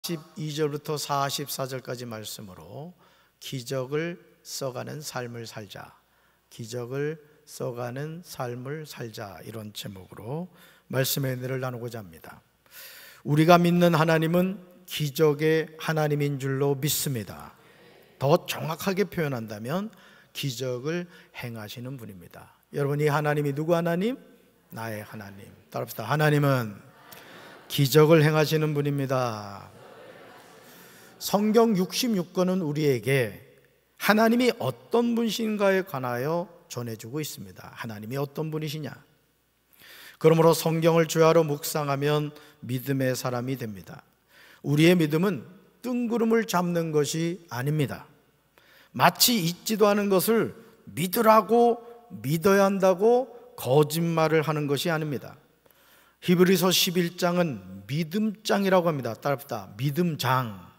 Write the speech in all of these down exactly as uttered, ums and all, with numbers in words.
십이 절부터 사십사 절까지 말씀으로 기적을 써가는 삶을 살자, 기적을 써가는 삶을 살자, 이런 제목으로 말씀의 은혜를 나누고자 합니다. 우리가 믿는 하나님은 기적의 하나님인 줄로 믿습니다. 더 정확하게 표현한다면 기적을 행하시는 분입니다. 여러분, 이 하나님이 누구 하나님? 나의 하나님. 따라합시다. 하나님은 기적을 행하시는 분입니다. 성경 육십육 권은 우리에게 하나님이 어떤 분이신가에 관하여 전해주고 있습니다. 하나님이 어떤 분이시냐? 그러므로 성경을 주야로 묵상하면 믿음의 사람이 됩니다. 우리의 믿음은 뜬구름을 잡는 것이 아닙니다. 마치 있지도 않은 것을 믿으라고, 믿어야 한다고 거짓말을 하는 것이 아닙니다. 히브리서 십일 장은 믿음장이라고 합니다. 따라합시다. 믿음장.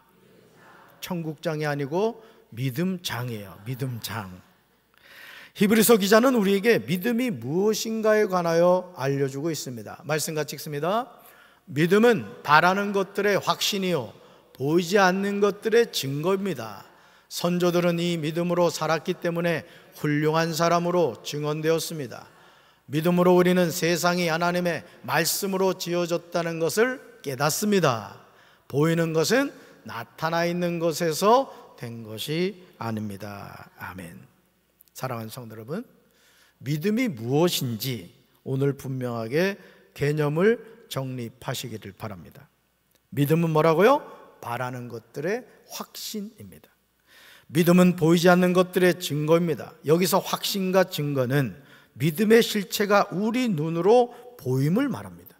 천국장이 아니고 믿음장이에요. 믿음장. 히브리서 기자는 우리에게 믿음이 무엇인가에 관하여 알려주고 있습니다. 말씀 같이 읽습니다. 믿음은 바라는 것들의 확신이요 보이지 않는 것들의 증거입니다. 선조들은 이 믿음으로 살았기 때문에 훌륭한 사람으로 증언되었습니다. 믿음으로 우리는 세상이 하나님의 말씀으로 지어졌다는 것을 깨닫습니다. 보이는 것은 나타나 있는 것에서 된 것이 아닙니다. 아멘. 사랑하는 성도 여러분, 믿음이 무엇인지 오늘 분명하게 개념을 정립하시기를 바랍니다. 믿음은 뭐라고요? 바라는 것들의 확신입니다. 믿음은 보이지 않는 것들의 증거입니다. 여기서 확신과 증거는 믿음의 실체가 우리 눈으로 보임을 말합니다.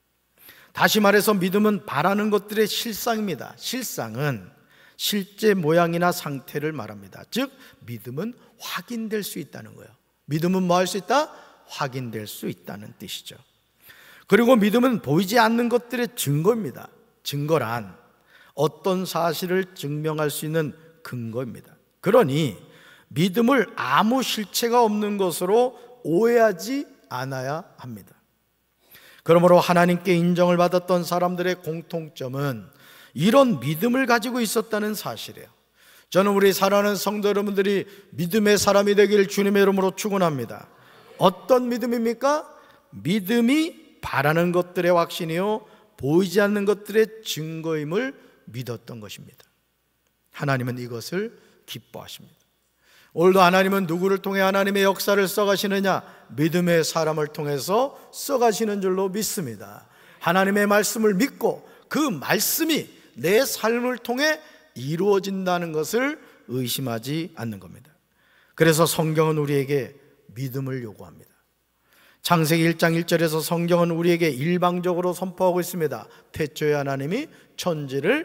다시 말해서 믿음은 바라는 것들의 실상입니다. 실상은 실제 모양이나 상태를 말합니다. 즉 믿음은 확인될 수 있다는 거예요. 믿음은 뭐 할 수 있다? 확인될 수 있다는 뜻이죠. 그리고 믿음은 보이지 않는 것들의 증거입니다. 증거란 어떤 사실을 증명할 수 있는 근거입니다. 그러니 믿음을 아무 실체가 없는 것으로 오해하지 않아야 합니다. 그러므로 하나님께 인정을 받았던 사람들의 공통점은 이런 믿음을 가지고 있었다는 사실이에요. 저는 우리 사랑하는 성도 여러분들이 믿음의 사람이 되길 주님의 이름으로 축원합니다. 어떤 믿음입니까? 믿음이 바라는 것들의 확신이요 보이지 않는 것들의 증거임을 믿었던 것입니다. 하나님은 이것을 기뻐하십니다. 오늘도 하나님은 누구를 통해 하나님의 역사를 써가시느냐? 믿음의 사람을 통해서 써가시는 줄로 믿습니다. 하나님의 말씀을 믿고 그 말씀이 내 삶을 통해 이루어진다는 것을 의심하지 않는 겁니다. 그래서 성경은 우리에게 믿음을 요구합니다. 창세기 일 장 일 절에서 성경은 우리에게 일방적으로 선포하고 있습니다. 태초에 하나님이 천지를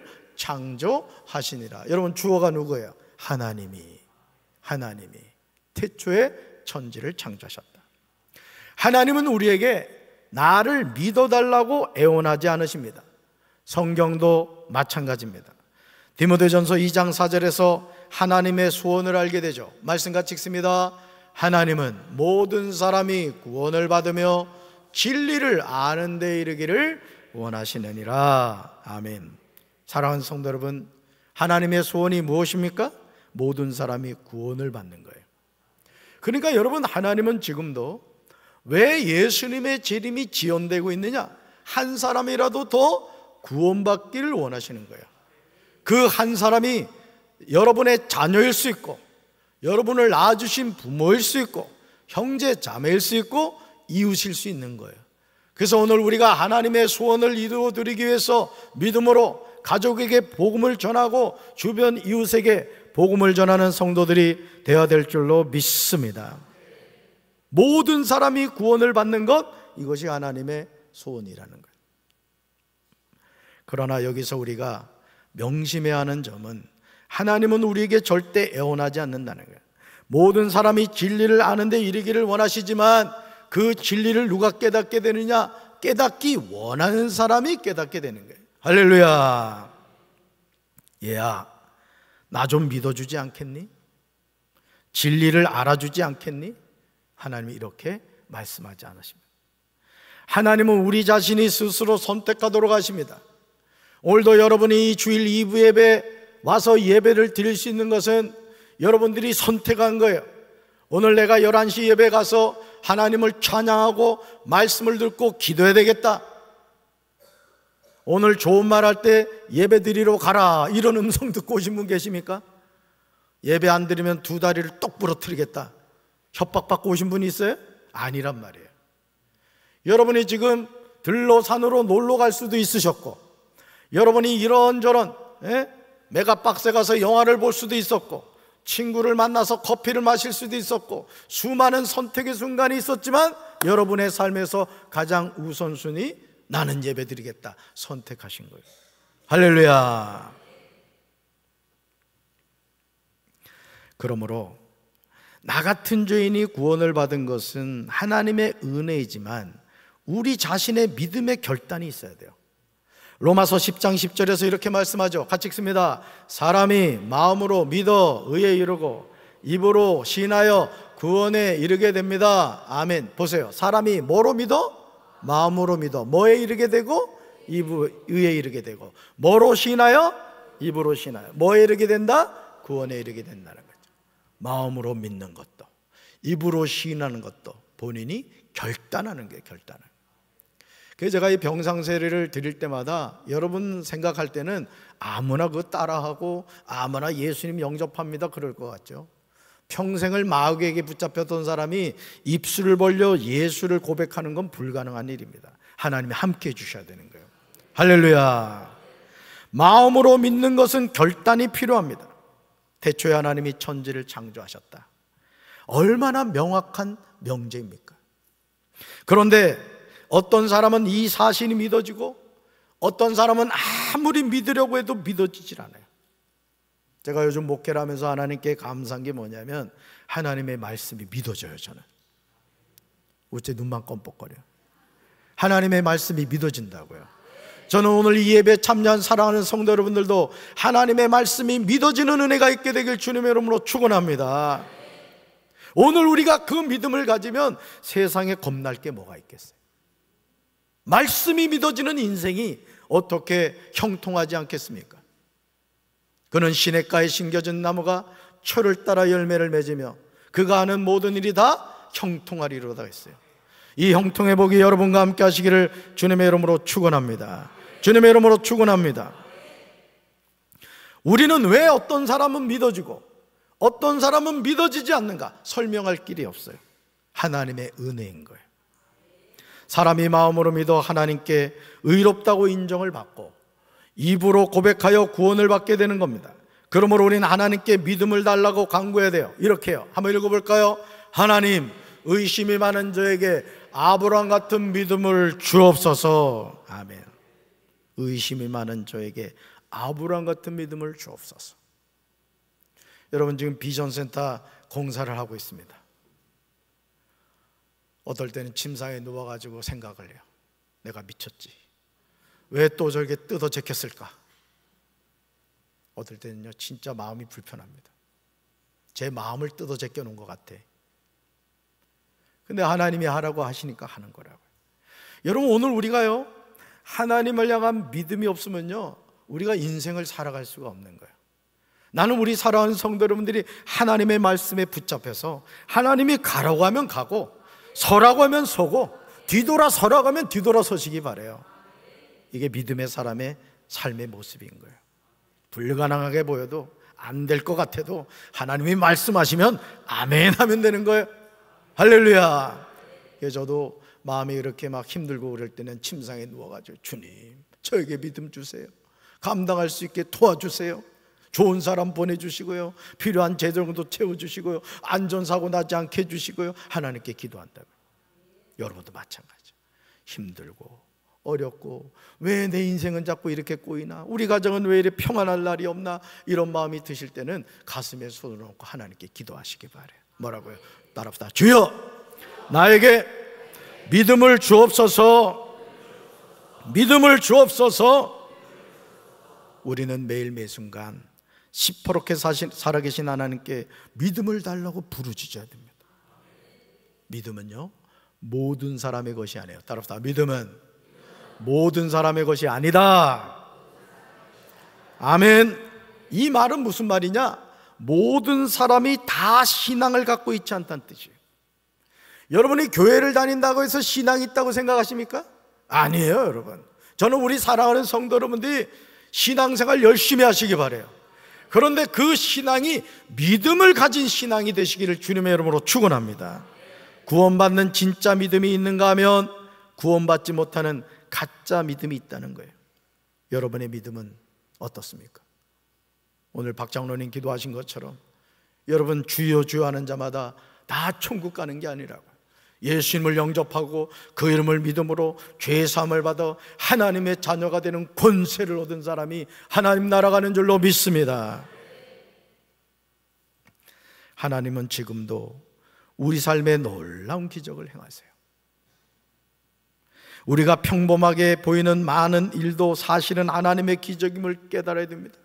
창조하시니라. 여러분, 주어가 누구예요? 하나님이. 하나님이 태초에 천지를 창조하셨다. 하나님은 우리에게 나를 믿어달라고 애원하지 않으십니다. 성경도 마찬가지입니다. 디모데전서 이 장 사 절에서 하나님의 소원을 알게 되죠. 말씀같이 읽습니다. 하나님은 모든 사람이 구원을 받으며 진리를 아는 데 이르기를 원하시느니라. 아멘. 사랑하는 성도 여러분, 하나님의 소원이 무엇입니까? 모든 사람이 구원을 받는 거예요. 그러니까 여러분, 하나님은 지금도 왜 예수님의 재림이 지연되고 있느냐? 한 사람이라도 더 구원받기를 원하시는 거예요. 그 한 사람이 여러분의 자녀일 수 있고, 여러분을 낳아주신 부모일 수 있고, 형제 자매일 수 있고, 이웃일 수 있는 거예요. 그래서 오늘 우리가 하나님의 소원을 이루어드리기 위해서 믿음으로 가족에게 복음을 전하고 주변 이웃에게 복음을 전하는 성도들이 되어야 될 줄로 믿습니다. 모든 사람이 구원을 받는 것, 이것이 하나님의 소원이라는 거예요. 그러나 여기서 우리가 명심해야 하는 점은 하나님은 우리에게 절대 애원하지 않는다는 거예요. 모든 사람이 진리를 아는 데 이르기를 원하시지만 그 진리를 누가 깨닫게 되느냐? 깨닫기 원하는 사람이 깨닫게 되는 거예요. 할렐루야. 얘야, 나 좀 믿어주지 않겠니? 진리를 알아주지 않겠니? 하나님이 이렇게 말씀하지 않으십니다. 하나님은 우리 자신이 스스로 선택하도록 하십니다. 오늘도 여러분이 이 주일 이 부 예배 와서 예배를 드릴 수 있는 것은 여러분들이 선택한 거예요. 오늘 내가 열한 시 예배 가서 하나님을 찬양하고 말씀을 듣고 기도해야 되겠다. 오늘 좋은 말 할 때 예배 드리러 가라, 이런 음성 듣고 오신 분 계십니까? 예배 안 드리면 두 다리를 똑 부러뜨리겠다, 협박받고 오신 분이 있어요? 아니란 말이에요. 여러분이 지금 들로 산으로 놀러 갈 수도 있으셨고, 여러분이 이런저런 예? 메가박스에 가서 영화를 볼 수도 있었고, 친구를 만나서 커피를 마실 수도 있었고, 수많은 선택의 순간이 있었지만 여러분의 삶에서 가장 우선순위, 나는 예배드리겠다 선택하신 거예요. 할렐루야. 그러므로 나 같은 죄인이 구원을 받은 것은 하나님의 은혜이지만 우리 자신의 믿음의 결단이 있어야 돼요. 로마서 십 장 십 절에서 이렇게 말씀하죠. 같이 읽습니다. 사람이 마음으로 믿어 의에 이르고 입으로 신하여 구원에 이르게 됩니다. 아멘. 보세요. 사람이 뭐로 믿어? 마음으로 믿어 뭐에 이르게 되고? 입으로 의에 이르게 되고. 뭐로 신하여? 입으로 신하여 뭐에 이르게 된다? 구원에 이르게 된다는 거죠. 마음으로 믿는 것도, 입으로 시인하는 것도 본인이 결단하는 게 결단을. 그래서 제가 이 병상세례를 드릴 때마다 여러분 생각할 때는 아무나 그거 따라하고 아무나 예수님 영접합니다 그럴 것 같죠. 평생을 마귀에게 붙잡혔던 사람이 입술을 벌려 예수를 고백하는 건 불가능한 일입니다. 하나님이 함께 해주셔야 되는 거예요. 할렐루야. 마음으로 믿는 것은 결단이 필요합니다. 태초에 하나님이 천지를 창조하셨다. 얼마나 명확한 명제입니까? 그런데 어떤 사람은 이 사실이 믿어지고 어떤 사람은 아무리 믿으려고 해도 믿어지질 않아요. 제가 요즘 목회를 하면서 하나님께 감사한 게 뭐냐면 하나님의 말씀이 믿어져요. 저는 어째 눈만 껌뻑거려요. 하나님의 말씀이 믿어진다고요. 저는 오늘 이 예배에 참여한 사랑하는 성도 여러분들도 하나님의 말씀이 믿어지는 은혜가 있게 되길 주님의 이름으로 축원합니다. 오늘 우리가 그 믿음을 가지면 세상에 겁날 게 뭐가 있겠어요? 말씀이 믿어지는 인생이 어떻게 형통하지 않겠습니까? 그는 시냇가에 심겨진 나무가 철을 따라 열매를 맺으며 그가 하는 모든 일이 다 형통하리로다 했어요. 이 형통의 복이 여러분과 함께 하시기를 주님의 이름으로 축원합니다. 주님의 이름으로 축원합니다. 우리는 왜 어떤 사람은 믿어지고 어떤 사람은 믿어지지 않는가? 설명할 길이 없어요. 하나님의 은혜인 거예요. 사람이 마음으로 믿어 하나님께 의롭다고 인정을 받고 입으로 고백하여 구원을 받게 되는 겁니다. 그러므로 우리는 하나님께 믿음을 달라고 간구해야 돼요. 이렇게요. 한번 읽어볼까요? 하나님, 의심이 많은 저에게 아브라함 같은 믿음을 주옵소서. 아멘. 의심이 많은 저에게 아브라함 같은 믿음을 주옵소서. 여러분 지금 비전센터 공사를 하고 있습니다. 어떨 때는 침상에 누워가지고 생각을 해요. 내가 미쳤지. 왜 또 저렇게 뜯어 제꼈을까? 어떨 때는요 진짜 마음이 불편합니다. 제 마음을 뜯어 제껴 놓은 것 같아. 근데 하나님이 하라고 하시니까 하는 거라고요. 여러분 오늘 우리가요 하나님을 향한 믿음이 없으면요 우리가 인생을 살아갈 수가 없는 거예요. 나는 우리 사랑하는 성도 여러분들이 하나님의 말씀에 붙잡혀서 하나님이 가라고 하면 가고 서라고 하면 서고 뒤돌아 서라고 하면 뒤돌아 서시기 바라요. 이게 믿음의 사람의 삶의 모습인 거예요. 불가능하게 보여도 안 될 것 같아도 하나님이 말씀하시면 아멘 하면 되는 거예요. 할렐루야. 저도 마음이 이렇게 막 힘들고 그럴 때는 침상에 누워가지고 주님 저에게 믿음 주세요. 감당할 수 있게 도와주세요. 좋은 사람 보내주시고요 필요한 재정도 채워주시고요 안전사고 나지 않게 해주시고요 하나님께 기도한다고요. 여러분도 마찬가지죠. 힘들고 어렵고 왜 내 인생은 자꾸 이렇게 꼬이나, 우리 가정은 왜 이렇게 평안할 날이 없나, 이런 마음이 드실 때는 가슴에 손을 얹고 하나님께 기도하시기 바래요. 뭐라고요? 따라합시다. 주여 나에게 믿음을 주옵소서. 믿음을 주옵소서. 우리는 매일 매순간 시퍼렇게 사신, 살아계신 하나님께 믿음을 달라고 부르짖어야 됩니다. 믿음은요 모든 사람의 것이 아니에요. 따라합시다. 믿음은 모든 사람의 것이 아니다. 아멘. 이 말은 무슨 말이냐? 모든 사람이 다 신앙을 갖고 있지 않다는 뜻이에요. 여러분이 교회를 다닌다고 해서 신앙이 있다고 생각하십니까? 아니에요, 여러분. 저는 우리 사랑하는 성도 여러분들이 신앙생활 열심히 하시기 바라요. 그런데 그 신앙이 믿음을 가진 신앙이 되시기를 주님의 이름으로 축원합니다. 구원받는 진짜 믿음이 있는가 하면 구원받지 못하는 가짜 믿음이 있다는 거예요. 여러분의 믿음은 어떻습니까? 오늘 박장로님 기도하신 것처럼 여러분 주여 주여 하는 자마다 다 천국 가는 게 아니라고, 예수님을 영접하고 그 이름을 믿음으로 죄 사함을 받아 하나님의 자녀가 되는 권세를 얻은 사람이 하나님 나라 가는 줄로 믿습니다. 하나님은 지금도 우리 삶에 놀라운 기적을 행하세요. 우리가 평범하게 보이는 많은 일도 사실은 하나님의 기적임을 깨달아야 됩니다.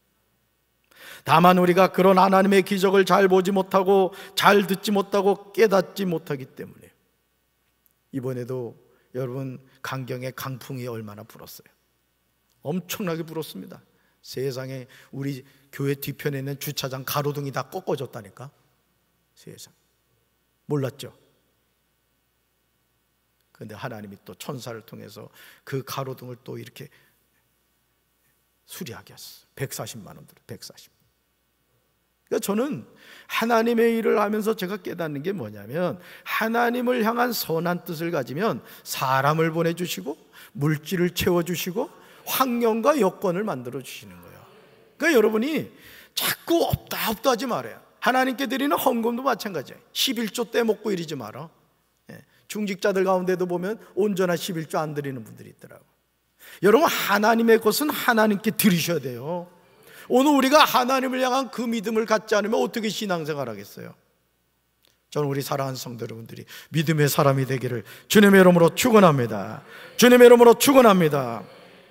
다만 우리가 그런 하나님의 기적을 잘 보지 못하고 잘 듣지 못하고 깨닫지 못하기 때문에 이번에도 여러분 강경의 강풍이 얼마나 불었어요. 엄청나게 불었습니다. 세상에 우리 교회 뒤편에 있는 주차장 가로등이 다 꺾어졌다니까. 세상 몰랐죠? 그런데 하나님이 또 천사를 통해서 그 가로등을 또 이렇게 수리하게 했어요. 백사십만 원 들어. 백사십. 그러니까 저는 하나님의 일을 하면서 제가 깨닫는 게 뭐냐면, 하나님을 향한 선한 뜻을 가지면 사람을 보내주시고 물질을 채워주시고 환경과 여건을 만들어 주시는 거예요. 그러니까 여러분이 자꾸 없다 없다 하지 말아요. 하나님께 드리는 헌금도 마찬가지예요. 십일조 떼먹고 이러지 마라. 중직자들 가운데도 보면 온전한 십일조 안 드리는 분들이 있더라고요. 여러분, 하나님의 것은 하나님께 드리셔야 돼요. 오늘 우리가 하나님을 향한 그 믿음을 갖지 않으면 어떻게 신앙생활 하겠어요? 저는 우리 사랑하는 성도 여러분들이 믿음의 사람이 되기를 주님의 이름으로 축원합니다. 주님의 이름으로 축원합니다.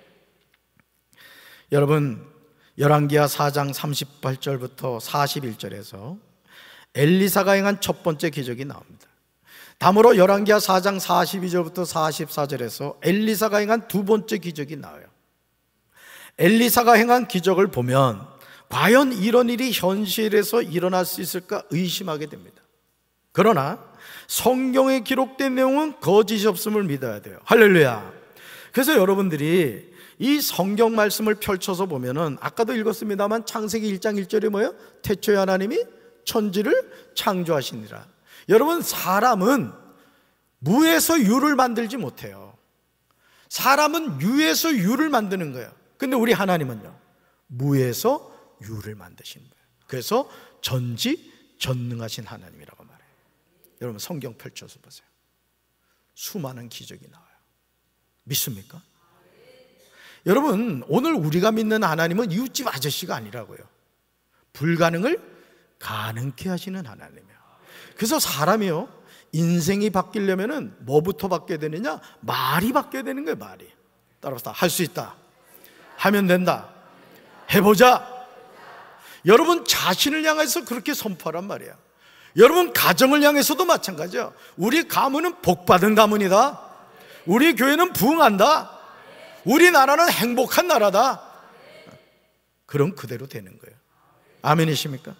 여러분, 열왕기하 사장 삼십팔절부터 사십일절에서 엘리사가 행한 첫 번째 기적이 나옵니다. 다음으로 열왕기하 사장 사십이절부터 사십사절에서 엘리사가 행한 두 번째 기적이 나와요. 엘리사가 행한 기적을 보면 과연 이런 일이 현실에서 일어날 수 있을까 의심하게 됩니다. 그러나 성경에 기록된 내용은 거짓이 없음을 믿어야 돼요. 할렐루야. 그래서 여러분들이 이 성경 말씀을 펼쳐서 보면은 아까도 읽었습니다만 창세기 일장 일절이 뭐예요? 태초에 하나님이 천지를 창조하시니라. 여러분, 사람은 무에서 유를 만들지 못해요. 사람은 유에서 유를 만드는 거예요. 근데 우리 하나님은요, 무에서 유를 만드신 거예요. 그래서 전지전능하신 하나님이라고 말해요. 여러분, 성경 펼쳐서 보세요. 수많은 기적이 나와요. 믿습니까? 여러분, 오늘 우리가 믿는 하나님은 이웃집 아저씨가 아니라고요. 불가능을 가능케 하시는 하나님이에요. 그래서 사람이요, 인생이 바뀌려면은 뭐부터 바뀌어야 되느냐? 말이 바뀌어야 되는 거예요. 말이. 따라서 할 수 있다, 하면 된다, 해보자. 여러분 자신을 향해서 그렇게 선포하란 말이야. 여러분 가정을 향해서도 마찬가지야. 우리 가문은 복받은 가문이다. 우리 교회는 부흥한다. 우리나라는 행복한 나라다. 그럼 그대로 되는 거예요. 아멘이십니까?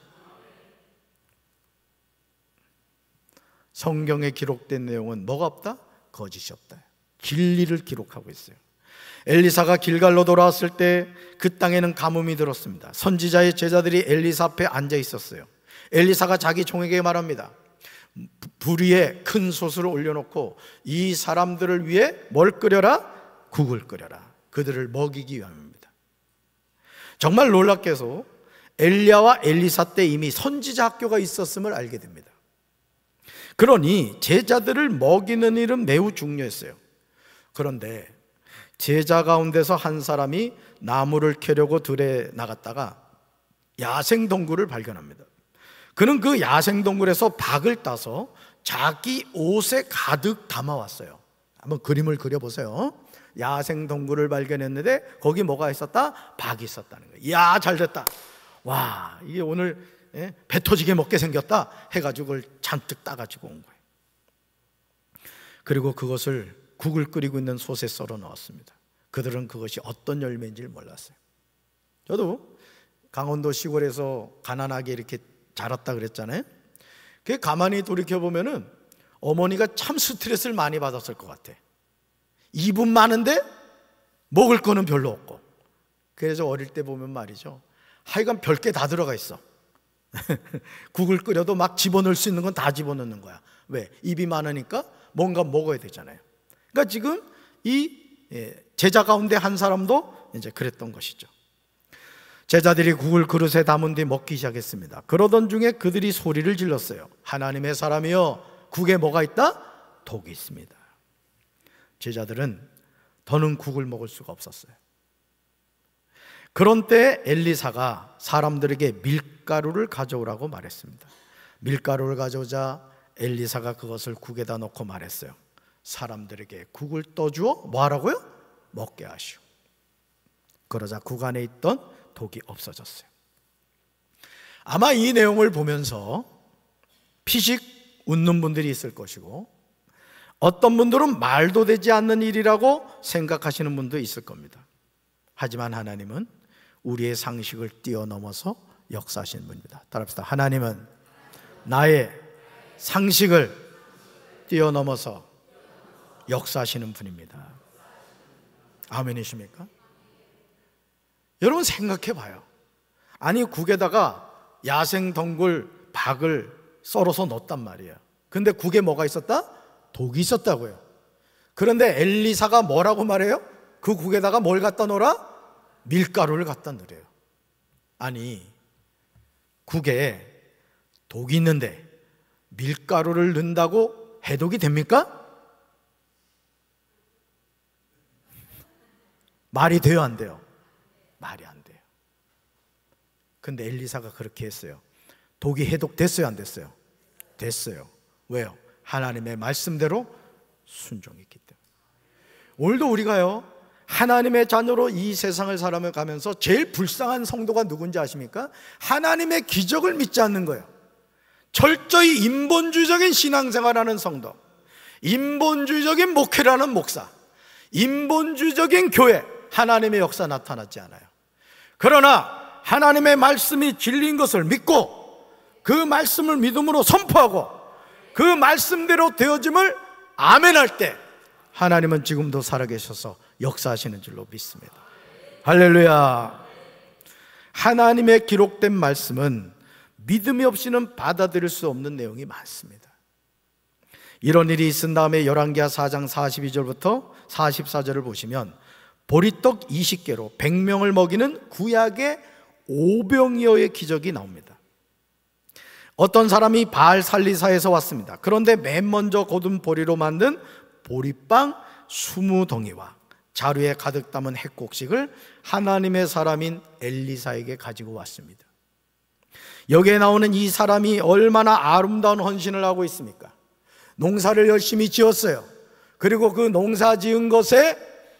성경에 기록된 내용은 뭐가 없다? 거짓이 없다. 진리를 기록하고 있어요. 엘리사가 길갈로 돌아왔을 때 그 땅에는 가뭄이 들었습니다. 선지자의 제자들이 엘리사 앞에 앉아 있었어요. 엘리사가 자기 종에게 말합니다. 불 위에 큰 솥을 올려놓고 이 사람들을 위해 뭘 끓여라? 국을 끓여라. 그들을 먹이기 위함입니다. 정말 놀랍게도 엘리야와 엘리사 때 이미 선지자 학교가 있었음을 알게 됩니다. 그러니 제자들을 먹이는 일은 매우 중요했어요. 그런데 제자 가운데서 한 사람이 나무를 캐려고 들에 나갔다가 야생동굴을 발견합니다. 그는 그 야생동굴에서 박을 따서 자기 옷에 가득 담아왔어요. 한번 그림을 그려보세요. 야생동굴을 발견했는데 거기 뭐가 있었다? 박이 있었다는 거예요. 이야, 잘됐다. 와, 이게 오늘 예? 배 터지게 먹게 생겼다 해가지고 그걸 잔뜩 따가지고 온 거예요. 그리고 그것을 국을 끓이고 있는 솥에 썰어 넣었습니다. 그들은 그것이 어떤 열매인지를 몰랐어요. 저도 강원도 시골에서 가난하게 이렇게 자랐다 그랬잖아요. 그 가만히 돌이켜보면은 어머니가 참 스트레스를 많이 받았을 것 같아. 입은 많은데 먹을 거는 별로 없고. 그래서 어릴 때 보면 말이죠, 하여간 별게 다 들어가 있어. 국을 끓여도 막 집어넣을 수 있는 건 다 집어넣는 거야. 왜? 입이 많으니까 뭔가 먹어야 되잖아요. 그러니까 지금 이 제자 가운데 한 사람도 이제 그랬던 것이죠. 제자들이 국을 그릇에 담은 뒤 먹기 시작했습니다. 그러던 중에 그들이 소리를 질렀어요. 하나님의 사람이여, 국에 뭐가 있다? 독이 있습니다. 제자들은 더는 국을 먹을 수가 없었어요. 그런 때 엘리사가 사람들에게 밀가루를 가져오라고 말했습니다. 밀가루를 가져오자 엘리사가 그것을 국에다 넣고 말했어요. 사람들에게 국을 떠주어 뭐 하라고요? 먹게 하시오. 그러자 국 안에 있던 독이 없어졌어요. 아마 이 내용을 보면서 피식 웃는 분들이 있을 것이고, 어떤 분들은 말도 되지 않는 일이라고 생각하시는 분도 있을 겁니다. 하지만 하나님은 우리의 상식을 뛰어넘어서 역사하시는 분입니다. 따라합시다. 하나님은 나의 상식을 뛰어넘어서 역사하시는 분입니다. 아멘이십니까? 여러분 생각해 봐요. 아니 국에다가 야생 덩굴 박을 썰어서 넣었단 말이에요. 근데 국에 뭐가 있었다? 독이 있었다고요. 그런데 엘리사가 뭐라고 말해요? 그 국에다가 뭘 갖다 놓으라? 밀가루를 갖다 넣으래요. 아니 국에 독이 있는데 밀가루를 넣는다고 해독이 됩니까? 말이 돼요, 안 돼요? 말이 안 돼요. 근데 엘리사가 그렇게 했어요. 독이 해독됐어요, 안 됐어요? 됐어요. 왜요? 하나님의 말씀대로 순종했기 때문에. 오늘도 우리가요, 하나님의 자녀로 이 세상을 살아가면서 제일 불쌍한 성도가 누군지 아십니까? 하나님의 기적을 믿지 않는 거예요. 철저히 인본주의적인 신앙생활하는 성도, 인본주의적인 목회라는 목사, 인본주의적인 교회, 하나님의 역사 나타나지 않아요. 그러나 하나님의 말씀이 진리인 것을 믿고 그 말씀을 믿음으로 선포하고 그 말씀대로 되어짐을 아멘할 때 하나님은 지금도 살아계셔서 역사하시는 줄로 믿습니다. 할렐루야. 하나님의 기록된 말씀은 믿음이 없이는 받아들일 수 없는 내용이 많습니다. 이런 일이 있은 다음에 열왕기하 사 장 사십이 절부터 사십사 절을 보시면 보리떡 이십 개로 백 명을 먹이는 구약의 오병이어의 기적이 나옵니다. 어떤 사람이 바알 살리사에서 왔습니다. 그런데 맨 먼저 거둔 보리로 만든 보리빵 이십 덩이와 자루에 가득 담은 핵곡식을 하나님의 사람인 엘리사에게 가지고 왔습니다. 여기에 나오는 이 사람이 얼마나 아름다운 헌신을 하고 있습니까? 농사를 열심히 지었어요. 그리고 그 농사 지은 것에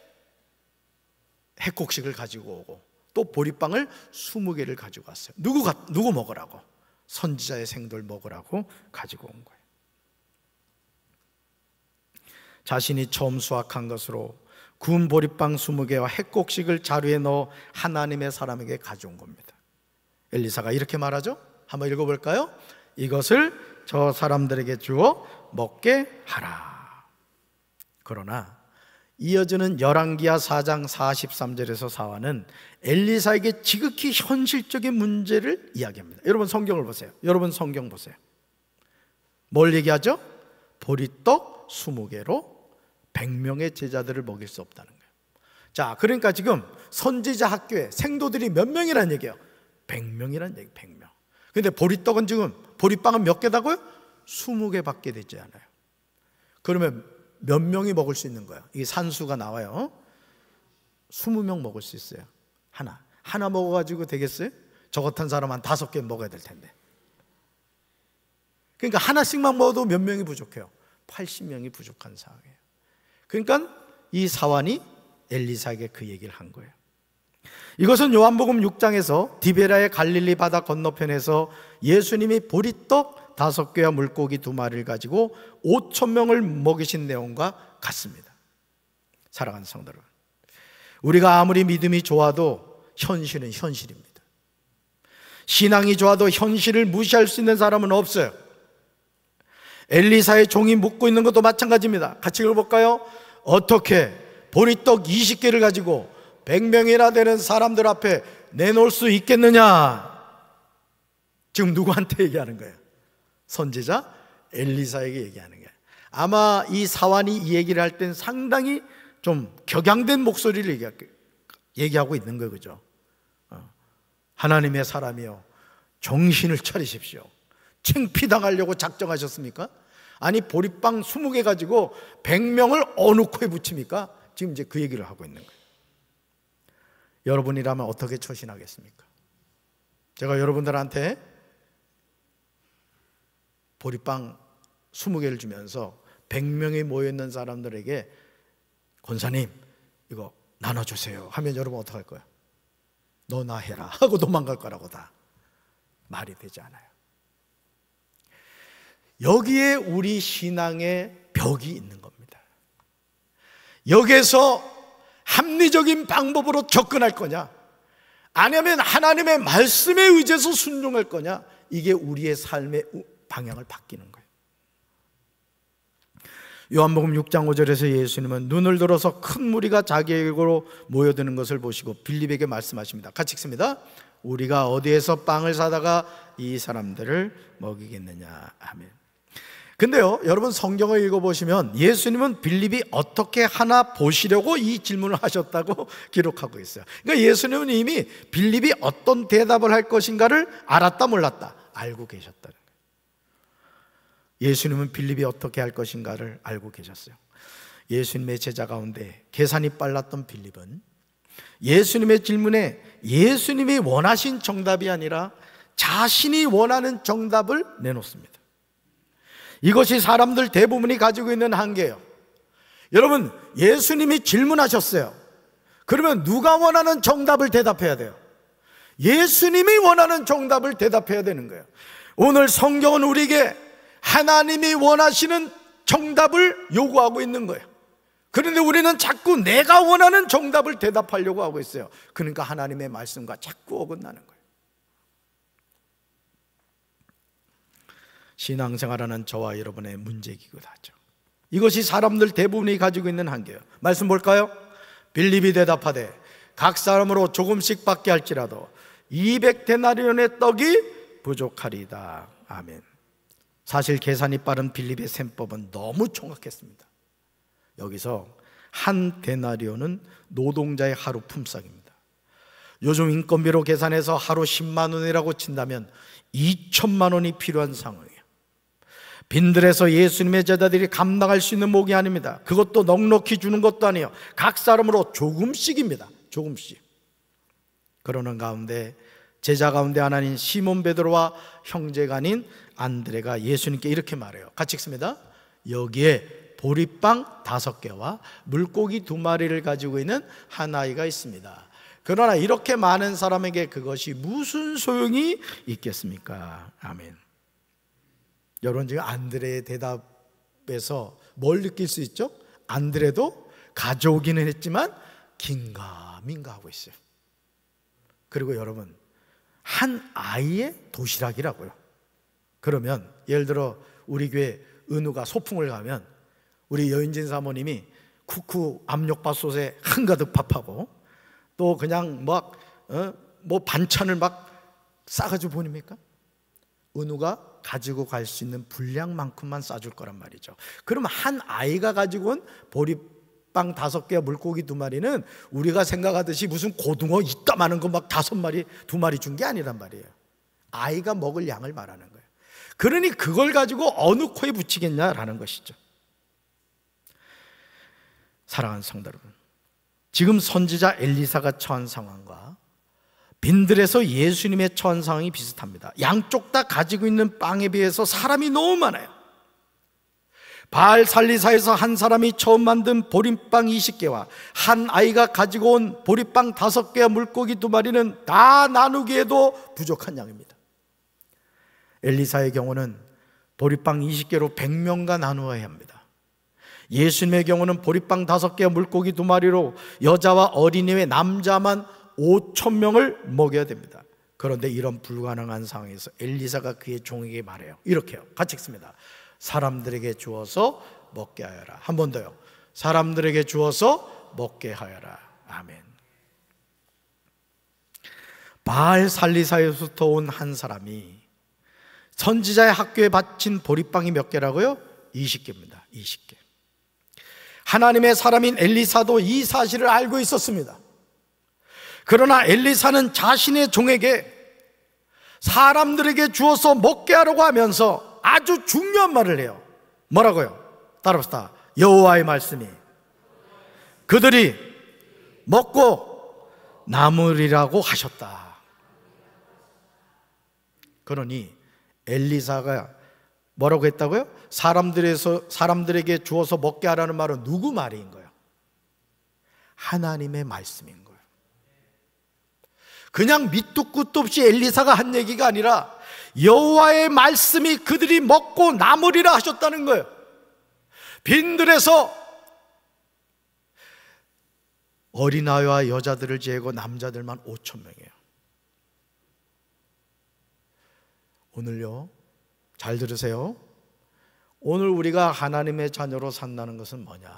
핵곡식을 가지고 오고 또 보리빵을 이십 개를 가지고 왔어요. 누구, 누구 먹으라고? 선지자의 생도를 먹으라고 가지고 온 거예요. 자신이 처음 수확한 것으로 구운 보리빵 이십 개와 핵곡식을 자루에 넣어 하나님의 사람에게 가져온 겁니다. 엘리사가 이렇게 말하죠. 한번 읽어볼까요? 이것을 저 사람들에게 주어 먹게 하라. 그러나 이어지는 열왕기하 사 장 사십삼 절에서 사화는 엘리사에게 지극히 현실적인 문제를 이야기합니다. 여러분 성경을 보세요. 여러분 성경 보세요. 뭘 얘기하죠? 보리떡 이십 개로 백 명의 제자들을 먹일 수 없다는 거예요. 자, 그러니까 지금 선지자 학교에 생도들이 몇 명이란 얘기예요? 백 명이란 얘기, 백 명. 근데 보리떡은 지금, 보리빵은 몇 개다고요? 이십 개밖에 되지 않아요. 그러면 몇 명이 먹을 수 있는 거예요? 이게 산수가 나와요. 이십 명 먹을 수 있어요. 하나. 하나 먹어가지고 되겠어요? 저 같은 사람 한 다섯 개 먹어야 될 텐데. 그러니까 하나씩만 먹어도 몇 명이 부족해요? 팔십 명이 부족한 상황이에요. 그러니까 이 사환이 엘리사에게 그 얘기를 한 거예요. 이것은 요한복음 육 장에서 디베라의 갈릴리 바다 건너편에서 예수님이 보리떡 다섯 개와 물고기 두 마리를 가지고 오천 명을 먹이신 내용과 같습니다. 사랑하는 성도 여러분, 우리가 아무리 믿음이 좋아도 현실은 현실입니다. 신앙이 좋아도 현실을 무시할 수 있는 사람은 없어요. 엘리사의 종이 묻고 있는 것도 마찬가지입니다. 같이 읽어볼까요? 어떻게 보리떡 이십 개를 가지고 백 명이나 되는 사람들 앞에 내놓을 수 있겠느냐? 지금 누구한테 얘기하는 거예요? 선지자 엘리사에게 얘기하는 거예요. 아마 이 사환이 이 얘기를 할 땐 상당히 좀 격양된 목소리를 얘기하고 있는 거예요. 그죠? 하나님의 사람이요, 정신을 차리십시오. 창피당하려고 작정하셨습니까? 아니 보리빵 스무 개 가지고 백 명을 어느 코에 붙입니까? 지금 이제 그 얘기를 하고 있는 거예요. 여러분이라면 어떻게 처신하겠습니까? 제가 여러분들한테 보리빵 스무 개를 주면서 백 명이 모여있는 사람들에게 권사님 이거 나눠주세요 하면 여러분 어떡할 거예요? 너나 해라 하고 도망갈 거라고. 다 말이 되지 않아요. 여기에 우리 신앙의 벽이 있는 겁니다. 여기에서 합리적인 방법으로 접근할 거냐, 아니면 하나님의 말씀에 의지해서 순종할 거냐, 이게 우리의 삶의 방향을 바뀌는 거예요. 요한복음 육 장 오 절에서 예수님은 눈을 들어서 큰 무리가 자기에게로 모여드는 것을 보시고 빌립에게 말씀하십니다. 같이 읽습니다. 우리가 어디에서 빵을 사다가 이 사람들을 먹이겠느냐. 아멘. 근데요, 여러분 성경을 읽어보시면 예수님은 빌립이 어떻게 하나 보시려고 이 질문을 하셨다고 기록하고 있어요. 그러니까 예수님은 이미 빌립이 어떤 대답을 할 것인가를 알았다 몰랐다? 알고 계셨다는 거예요. 예수님은 빌립이 어떻게 할 것인가를 알고 계셨어요. 예수님의 제자 가운데 계산이 빨랐던 빌립은 예수님의 질문에 예수님이 원하신 정답이 아니라 자신이 원하는 정답을 내놓습니다. 이것이 사람들 대부분이 가지고 있는 한계예요. 여러분, 예수님이 질문하셨어요. 그러면 누가 원하는 정답을 대답해야 돼요? 예수님이 원하는 정답을 대답해야 되는 거예요. 오늘 성경은 우리에게 하나님이 원하시는 정답을 요구하고 있는 거예요. 그런데 우리는 자꾸 내가 원하는 정답을 대답하려고 하고 있어요. 그러니까 하나님의 말씀과 자꾸 어긋나는 거예요. 신앙생활하는 저와 여러분의 문제이기도 하죠. 이것이 사람들 대부분이 가지고 있는 한계예요. 말씀 볼까요? 빌립이 대답하되 각 사람으로 조금씩 받게 할지라도 이백 데나리온의 떡이 부족하리다. 아멘. 사실 계산이 빠른 빌립의 셈법은 너무 정확했습니다. 여기서 한 데나리온은 노동자의 하루 품삯입니다. 요즘 인건비로 계산해서 하루 십만 원이라고 친다면 이천만 원이 필요한 상황이에요. 빈들에서 예수님의 제자들이 감당할 수 있는 목이 아닙니다. 그것도 넉넉히 주는 것도 아니에요. 각 사람으로 조금씩입니다. 조금씩. 그러는 가운데 제자 가운데 하나인 시몬 베드로와 형제가 아닌 안드레가 예수님께 이렇게 말해요. 같이 읽습니다. 여기에 보리빵 다섯 개와 물고기 두 마리를 가지고 있는 한 아이가 있습니다. 그러나 이렇게 많은 사람에게 그것이 무슨 소용이 있겠습니까? 아멘. 여러분, 지금 안드레의 대답에서 뭘 느낄 수 있죠? 안드레도 가져오기는 했지만 긴가민가 하고 있어요. 그리고 여러분, 한 아이의 도시락이라고요. 그러면 예를 들어 우리 교회 은우가 소풍을 가면 우리 여인진 사모님이 쿠쿠 압력밥솥에 한가득 밥하고 또 그냥 막 어? 뭐 반찬을 막 싸가지고 보냅니까? 은우가 가지고 갈 수 있는 분량만큼만 싸줄 거란 말이죠. 그러면 한 아이가 가지고 온 보리빵 다섯 개와 물고기 두 마리는 우리가 생각하듯이 무슨 고등어 이따만한 거 막 다섯 마리 두 마리 준 게 아니란 말이에요. 아이가 먹을 양을 말하는 거예요. 그러니 그걸 가지고 어느 코에 붙이겠냐라는 것이죠. 사랑하는 성도 여러분, 지금 선지자 엘리사가 처한 상황과 빈들에서 예수님의 처한 상황이 비슷합니다. 양쪽 다 가지고 있는 빵에 비해서 사람이 너무 많아요. 바알 살리사에서 한 사람이 처음 만든 보리빵 이십 개와 한 아이가 가지고 온 보리빵 다섯 개와 물고기 두 마리는 다 나누기에도 부족한 양입니다. 엘리사의 경우는 보리빵 이십 개로 백 명과 나누어야 합니다. 예수님의 경우는 보리빵 다섯 개와 물고기 두 마리로 여자와 어린이와 남자만 오천 명을 먹여야 됩니다. 그런데 이런 불가능한 상황에서 엘리사가 그의 종에게 말해요. 이렇게요. 같이 읽습니다. 사람들에게 주어서 먹게 하여라. 한 번 더요. 사람들에게 주어서 먹게 하여라. 아멘. 바알 살리사에서부터 온 한 사람이 선지자의 학교에 바친 보리빵이 몇 개라고요? 이십 개입니다. 이십 개. 하나님의 사람인 엘리사도 이 사실을 알고 있었습니다. 그러나 엘리사는 자신의 종에게 사람들에게 주어서 먹게 하려고 하면서 아주 중요한 말을 해요. 뭐라고요? 따라합시다. 여호와의 말씀이 그들이 먹고 남으리라고 하셨다. 그러니 엘리사가 뭐라고 했다고요? 사람들에서, 사람들에게 주어서 먹게 하라는 말은 누구 말인 거예요? 하나님의 말씀인 거예요. 그냥 밑도 끝도 없이 엘리사가 한 얘기가 아니라 여호와의 말씀이 그들이 먹고 남으리라 하셨다는 거예요. 빈들에서 어린아이와 여자들을 제외하고 남자들만 오천 명이에요. 오늘요, 잘 들으세요. 오늘 우리가 하나님의 자녀로 산다는 것은 뭐냐?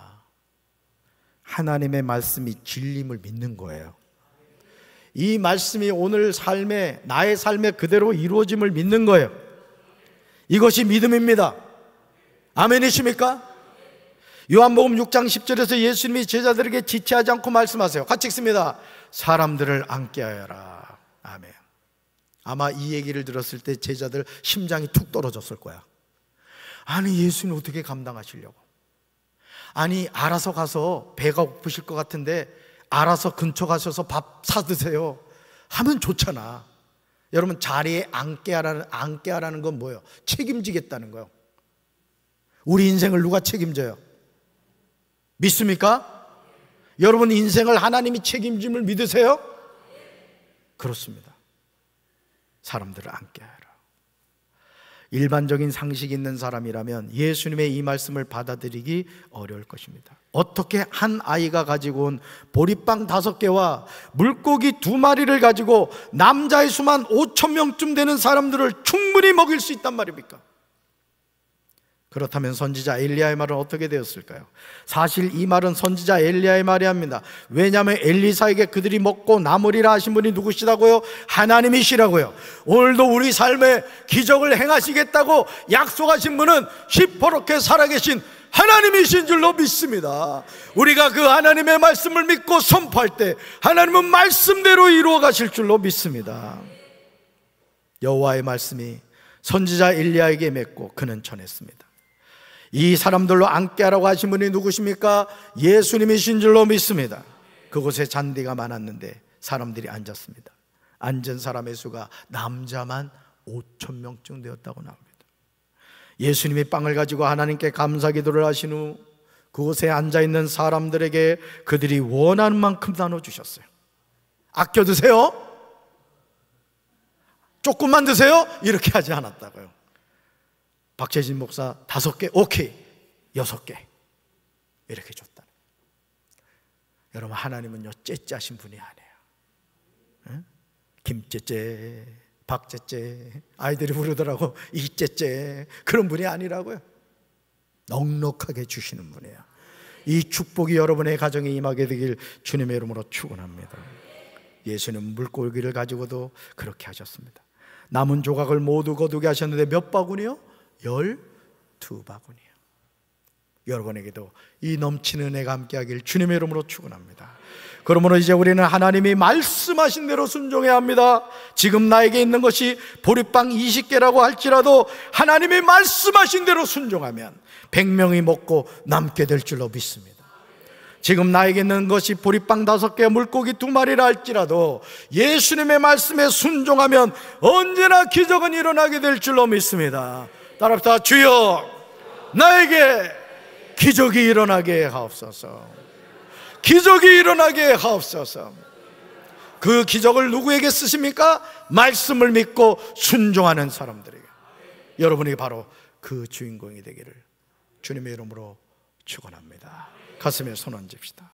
하나님의 말씀이 진림을 믿는 거예요. 이 말씀이 오늘 삶에, 나의 삶에 그대로 이루어짐을 믿는 거예요. 이것이 믿음입니다. 아멘이십니까? 요한복음 육 장 십 절에서 예수님이 제자들에게 지체하지 않고 말씀하세요. 같이 읽습니다. 사람들을 앉게 하여라. 아멘. 아마 이 얘기를 들었을 때 제자들 심장이 툭 떨어졌을 거야. 아니, 예수님 어떻게 감당하시려고? 아니, 알아서 가서 배가 고프실 것 같은데 알아서 근처 가셔서 밥 사드세요 하면 좋잖아. 여러분, 자리에 앉게 하라는, 앉게 하라는 건 뭐예요? 책임지겠다는 거예요. 우리 인생을 누가 책임져요? 믿습니까? 여러분 인생을 하나님이 책임짐을 믿으세요? 그렇습니다. 사람들을 앉게 하라. 일반적인 상식 있는 사람이라면 예수님의 이 말씀을 받아들이기 어려울 것입니다. 어떻게 한 아이가 가지고 온 보리빵 다섯 개와 물고기 두 마리를 가지고 남자의 수만 오천 명쯤 되는 사람들을 충분히 먹일 수 있단 말입니까? 그렇다면 선지자 엘리야의 말은 어떻게 되었을까요? 사실 이 말은 선지자 엘리야의 말이 합니다. 왜냐하면 엘리사에게 그들이 먹고 남으리라 하신 분이 누구시라고요? 하나님이시라고요. 오늘도 우리 삶에 기적을 행하시겠다고 약속하신 분은 시퍼렇게 살아계신 하나님이신 줄로 믿습니다. 우리가 그 하나님의 말씀을 믿고 선포할 때 하나님은 말씀대로 이루어 가실 줄로 믿습니다. 여호와의 말씀이 선지자 엘리야에게 맺고 그는 전했습니다. 이 사람들로 앉게 하라고 하신 분이 누구십니까? 예수님이신 줄로 믿습니다. 그곳에 잔디가 많았는데 사람들이 앉았습니다. 앉은 사람의 수가 남자만 오천 명쯤 되었다고 나옵니다. 예수님이 빵을 가지고 하나님께 감사 기도를 하신 후 그곳에 앉아있는 사람들에게 그들이 원하는 만큼 나눠주셨어요. 아껴 드세요? 조금만 드세요? 이렇게 하지 않았다고요. 박재진 목사 다섯 개, 오케이, 여섯 개 이렇게 줬다. 여러분, 하나님은요 째째하신 분이 아니에요. 응? 김째째, 박째째, 아이들이 부르더라고 이째째, 그런 분이 아니라고요. 넉넉하게 주시는 분이에요. 이 축복이 여러분의 가정에 임하게 되길 주님의 이름으로 축원합니다. 예수는 물고기를 가지고도 그렇게 하셨습니다. 남은 조각을 모두 거두게 하셨는데 몇 바구니요? 열두 바구니요. 여러분에게도 이 넘치는 은혜가 함께하길 주님의 이름으로 축원합니다. 그러므로 이제 우리는 하나님이 말씀하신 대로 순종해야 합니다. 지금 나에게 있는 것이 보리빵 이십 개라고 할지라도 하나님이 말씀하신 대로 순종하면 백 명이 먹고 남게 될 줄로 믿습니다. 지금 나에게 있는 것이 보리빵 다섯 개, 물고기 두 마리라 할지라도 예수님의 말씀에 순종하면 언제나 기적은 일어나게 될 줄로 믿습니다. 따라합시다. 주여, 나에게 기적이 일어나게 하옵소서. 기적이 일어나게 하옵소서. 그 기적을 누구에게 쓰십니까? 말씀을 믿고 순종하는 사람들에게. 여러분이 바로 그 주인공이 되기를 주님의 이름으로 축원합니다. 가슴에 손 얹읍시다.